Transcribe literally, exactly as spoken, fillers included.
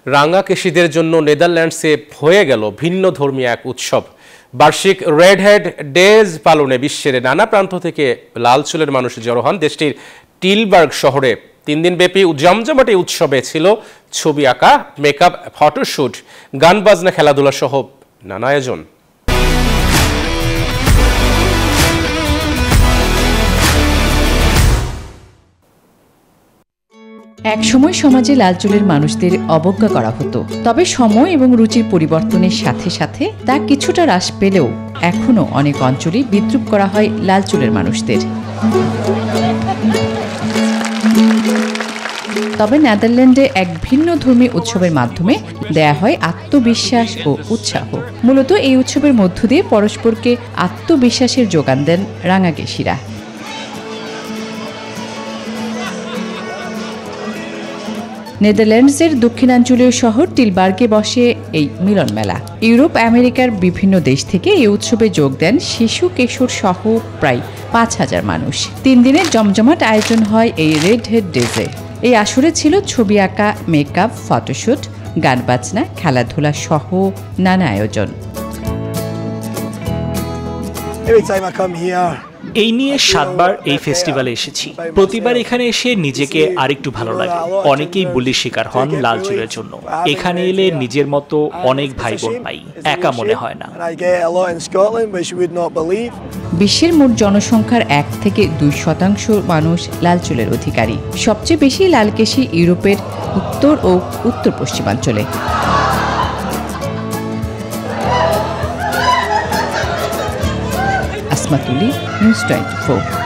রাঙাকেশীদের জন্য নেদারল্যান্ডসে হয়ে গেল ভিন্ন ধর্মীয় এক উৎসব। বার্ষিক রেড হেড ডেজ পালনে বিশ্বের নানা প্রান্ত থেকে লাল চুলের মানুষ জড়ো হন দেশটির টিলবার্গ শহরে। তিন দিন ব্যাপী জমজমাটি উৎসবে ছিল ছবি আঁকা, মেকআপ, ফটোশুট, গান বাজনা, খেলাধুলা সহ নানা আয়োজন। একসময় সমাজে লাল চুলের মানুষদের অবজ্ঞা করা হতো, তবে সময় এবং রুচির পরিবর্তনের সাথে সাথে তা কিছুটা হ্রাস পেলেও এখনো অনেক অঞ্চলে বিদ্রূপ করা হয় লাল চুলের মানুষদের। তবে নেদারল্যান্ডে এক ভিন্ন ধর্মী উৎসবের মাধ্যমে দেয়া হয় আত্মবিশ্বাস ও উৎসাহ। মূলত এই উৎসবের মধ্য দিয়ে পরস্পরকে আত্মবিশ্বাসের যোগান দেন রাঙাকেশীরা। নেদারল্যান্ডসের দক্ষিণাঞ্চলীয় শহর টিলবার্গে বসে এই মিলন মেলা। ইউরোপ, আমেরিকার বিভিন্ন দেশ থেকে এই উৎসবে যোগ দেন শিশু, কিশোর সহ প্রায় পাঁচ হাজার মানুষ। তিন দিনের জমজমাট আয়োজন হয় এই রেড হেড ডেজে। এই আসরে ছিল ছবি আঁকা, মেকআপ, ফটোশুট, গান বাজনা, খেলাধুলা সহ নানা আয়োজন। এই নিয়ে সাতবার এই ফেস্টিভ্যালে এসেছি। প্রতিবার এখানে এসে নিজেকে আরেকটু ভালো লাগে। অনেকেই বুলির শিকার হন লাল চুলের জন্য। এখানে এলে নিজের মতো অনেক ভাই বোন পাই, একা মনে হয় না। বিশ্বের মোট জনসংখ্যার এক থেকে দুই শতাংশ মানুষ লাল চুলের অধিকারী। সবচেয়ে বেশি লালকেশী ইউরোপের উত্তর ও উত্তর পশ্চিমাঞ্চলে। News twenty four.